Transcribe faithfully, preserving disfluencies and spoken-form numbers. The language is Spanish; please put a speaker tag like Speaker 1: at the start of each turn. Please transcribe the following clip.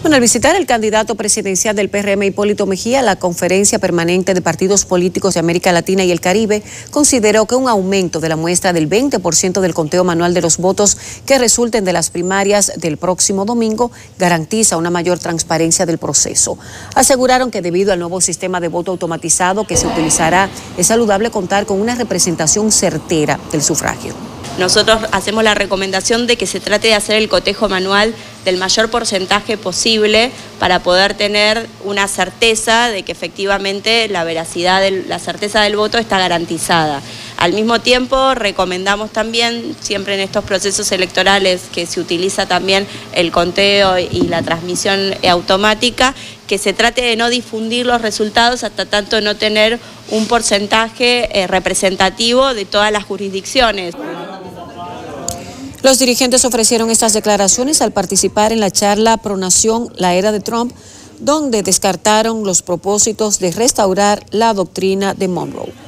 Speaker 1: Bueno, al visitar el candidato presidencial del P R M, Hipólito Mejía, la Conferencia Permanente de Partidos Políticos de América Latina y el Caribe consideró que un aumento de la muestra del veinte por ciento del conteo manual de los votos que resulten de las primarias del próximo domingo garantiza una mayor transparencia del proceso. Aseguraron que debido al nuevo sistema de voto automatizado que se utilizará, es saludable contar con una representación certera del sufragio.
Speaker 2: Nosotros hacemos la recomendación de que se trate de hacer el cotejo manual del mayor porcentaje posible para poder tener una certeza de que efectivamente la veracidad, del, la certeza del voto está garantizada. Al mismo tiempo, recomendamos también, siempre en estos procesos electorales que se utiliza también el conteo y la transmisión automática, que se trate de no difundir los resultados hasta tanto no tener un porcentaje eh, representativo de todas las jurisdicciones.
Speaker 1: Los dirigentes ofrecieron estas declaraciones al participar en la charla Pronación, la era de Trump, donde descartaron los propósitos de restaurar la doctrina de Monroe.